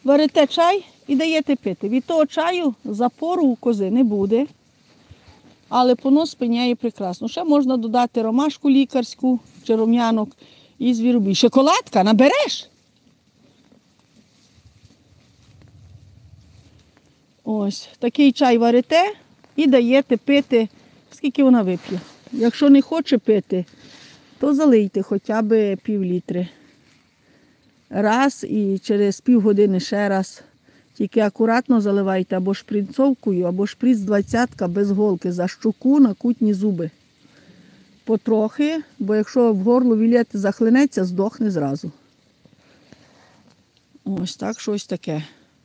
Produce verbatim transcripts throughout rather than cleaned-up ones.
варите чай і даєте пити. Від того чаю запору у кози не буде, але понос спиняє прекрасно. Ще можна додати ромашку лікарську чи рум'янок і звіробій. Шоколадка набереш? Ось, такий чай варите і даєте пити, скільки вона вип'є. Якщо не хоче пити, то залийте хоча б пів літри. Раз і через півгодини ще раз. Тільки акуратно заливайте або шпринцовкою, або шприц двадцятка без голки за щоку на кутні зуби. Потрохи, бо якщо в горло вілет захлинеться, здохне зразу. Ось так, щось таке.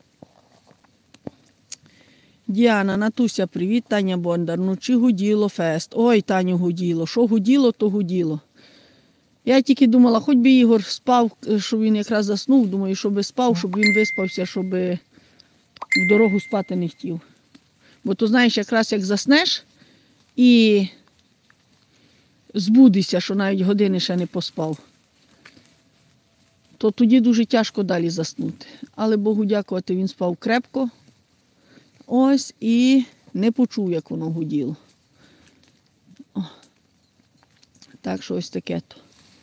Діана, Натуся, привіт, Таня Бондар. Ну чи гуділо фест? Ой, Таню, гуділо. Що гуділо, то гуділо. Я тільки думала, хоч би Ігор спав, щоб він якраз заснув. Думаю, щоб спав, щоб він виспався, щоб в дорогу спати не хотів. Бо то, знаєш, якраз як заснеш і збудешся, що навіть години ще не поспав, то тоді дуже тяжко далі заснути. Але Богу дякувати, він спав крепко. Ось і не почув, як воно гуділо. О. Так що ось таке-то.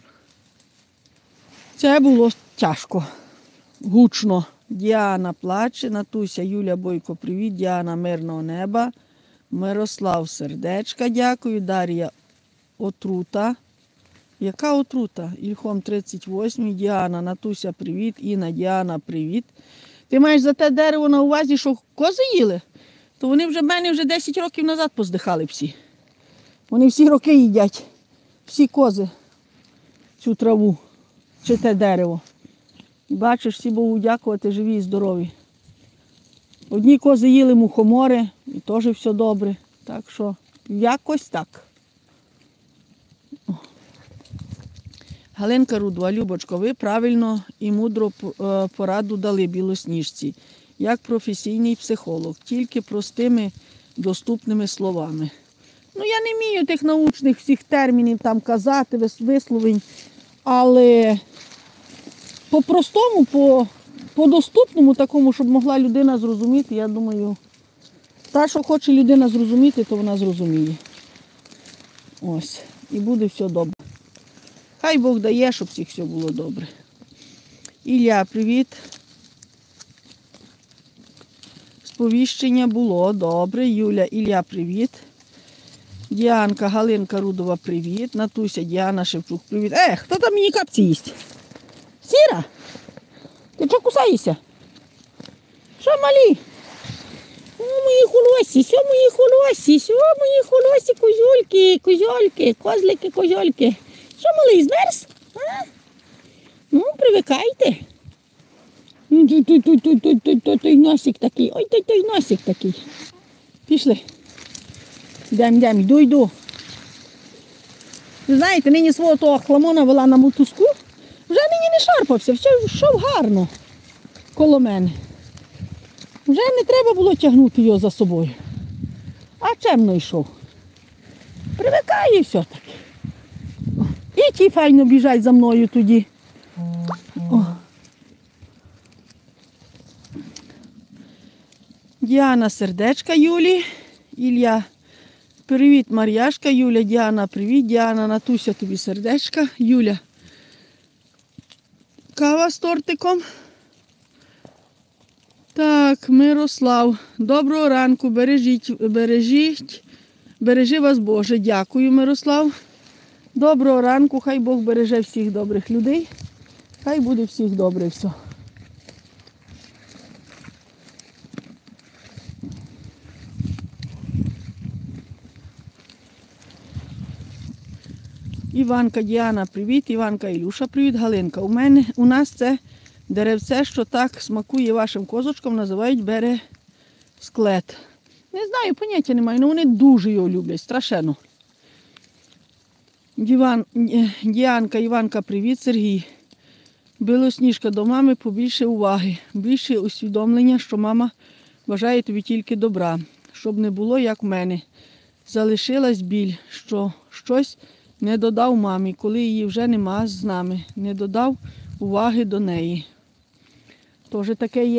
Це було тяжко, гучно. Діана плаче, Натуся, Юля Бойко, привіт, Діана, мирного неба, Мирослав, сердечка, дякую, Дар'я, отрута. Яка отрута? Ільхом тридцять восьмий, Діана, Натуся, привіт, Інна, Діана, привіт. Ти маєш за те дерево на увазі, що кози їли? То вони вже в мене вже десять років назад поздихали всі. Вони всі роки їдять, всі кози, цю траву. Чи те дерево. І бачиш, всі Богу дякувати, живі і здорові. Одні кози їли мухомори, і теж все добре. Так що, якось так. О. Галинка Рудова, Любочко, ви правильно і мудро пораду дали білосніжці, як професійний психолог, тільки простими, доступними словами. Ну, я не вмію тих научних всіх термінів там казати, висловень. Але по-простому, по, по-доступному такому, щоб могла людина зрозуміти, я думаю, та, що хоче людина зрозуміти, то вона зрозуміє. Ось. І буде все добре. Хай Бог дає, щоб всіх все було добре. Ілля, привіт. Сповіщення було добре. Юля, Ілля, привіт. Діанка, Галинка Рудова, привіт. Натуся, Діана Шевчук, привіт. Е, хто там мені капці їсть? Сіра? Ти чого кусаєшся? Що малі? О, мої холосі, що мої холосі, що мої холосі, козюльки, козюльки, козлики, козюльки. Що малий, змерз? А? Ну, привикайте. Той, той, той, той, той, той, той, той носик такий, ой, той, той носик такий. Пішли. Йдемо, йдемо, йду, йду. Ви знаєте, нині свого того хламона вела на мотузку, вже нині не шарпався, все йшов гарно коло мене. Вже не треба було тягнути його за собою. А чемно йшов. Привикає все-таки. І ті файно біжать за мною тоді. О. Діана, сердечка Юлі, Ілля. Привіт, Мар'яшка, Юля, Діана, привіт, Діана, Натуся, тобі сердечка, Юля. Кава з тортиком. Так, Мирослав, доброго ранку, бережіть, бережіть, бережи вас Боже, дякую, Мирослав. Доброго ранку, хай Бог береже всіх добрих людей, хай буде всіх добре все. Іванка, Діана, привіт, Іванка, Ілюша, привіт, Галинка. У мене, у нас це деревце, що так смакує вашим козочкам, називають бересклет. Не знаю, поняття немає, але вони дуже його люблять, страшенно. Діван, Діанка, Іванка, привіт, Сергій. Білосніжка, до мами побільше уваги, більше усвідомлення, що мама бажає тобі тільки добра, щоб не було, як в мене. Залишилась біль, що щось не додав мамі, коли її вже нема з нами, не додав уваги до неї. Тож таке є.